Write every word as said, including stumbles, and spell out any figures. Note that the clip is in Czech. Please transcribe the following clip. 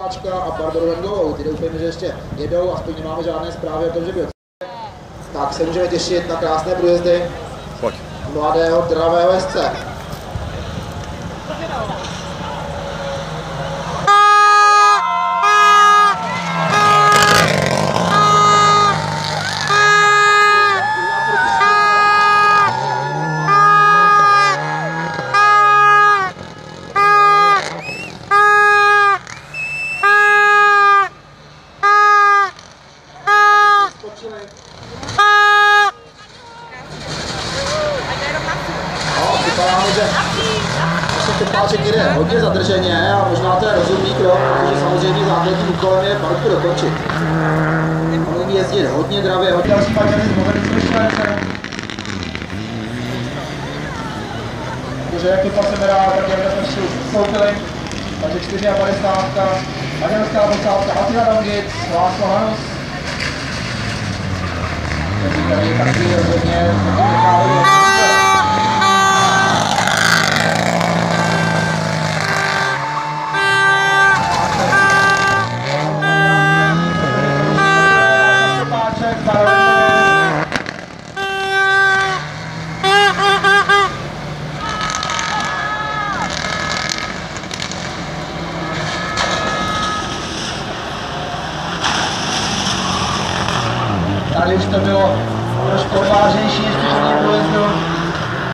Kováčka a Barboru Hendlovou. Ty doufejme, že ještě jedou, aspoň nemáme žádné zprávy o tom, že by. Tak se můžeme těšit na krásné průjezdy mladého dravého jezdce. Páček jde hodně zadrženě a možná to je rozumný krok, protože samozřejmě základním úkolem je parku dokončit. A umí jezdit hodně dravě, hodně další paťany z Mořenické čtverce. Protože jak to se nedá, tak jak jsme šli vstoupili. Takže čtyři a padesát, maďarská posádka Attila Dangic, László Hanus. Takže tady taky rozhodně nechávají. Tady už to bylo trošku odvážnější, ještě v průjezdu.